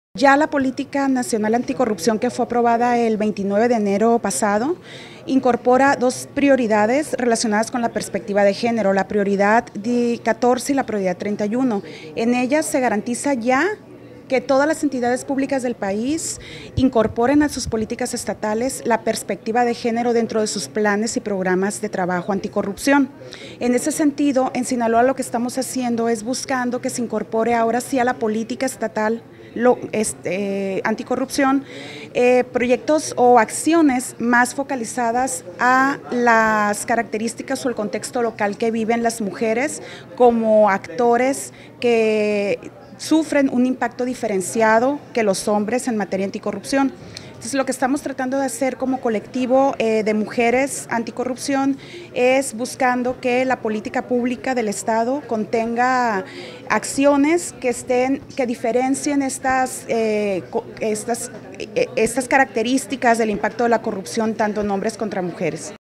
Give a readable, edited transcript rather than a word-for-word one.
Ya la Política Nacional Anticorrupción, que fue aprobada el 29 de enero pasado, incorpora dos prioridades relacionadas con la perspectiva de género, la prioridad 14 y la prioridad 31. En ellas se garantiza ya que todas las entidades públicas del país incorporen a sus políticas estatales la perspectiva de género dentro de sus planes y programas de trabajo anticorrupción. En ese sentido, en Sinaloa lo que estamos haciendo es buscando que se incorpore ahora sí a la política estatal anticorrupción, proyectos o acciones más focalizadas a las características o el contexto local que viven las mujeres como actores que sufren un impacto diferenciado que los hombres en materia anticorrupción. Entonces, lo que estamos tratando de hacer como colectivo de mujeres anticorrupción es buscando que la política pública del Estado contenga acciones que diferencien estas características del impacto de la corrupción tanto en hombres contra mujeres.